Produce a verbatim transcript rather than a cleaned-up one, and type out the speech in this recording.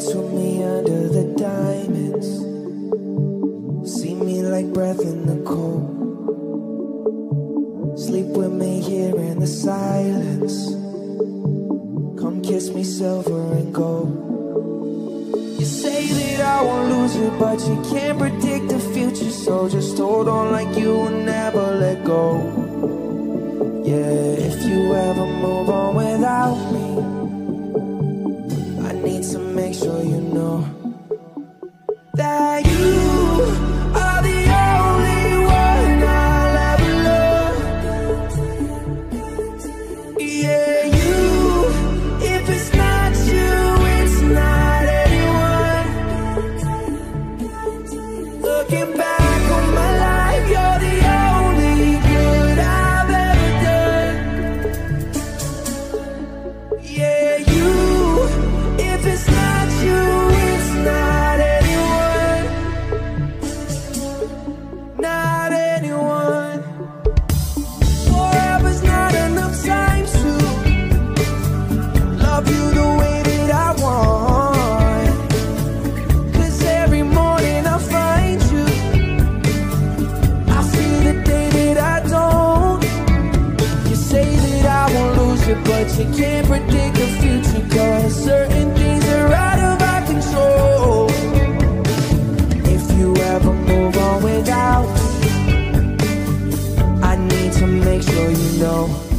dance with me under the diamonds. See me like breath in the cold. Sleep with me here in the silence. Come kiss me silver and gold. You say that I won't lose you, but you can't predict the future. So just hold on like you will never let go. Yeah, if you ever move on without me, I need to make sure you know that you are the only one I'll ever love. Yeah, you, if it's not you, it's not anyone. Looking back on my life, you're the only good I've ever done. Yeah, you, if it's not you, it's not anyone. Not anyone. Forever's not enough time to love you the way that I want. 'Cause every morning I find you, I see the day that I don't. You say that I won't lose you, but you can't predict the future. 'Cause certain things are out of our control. If you ever move on without me, I need to make sure you know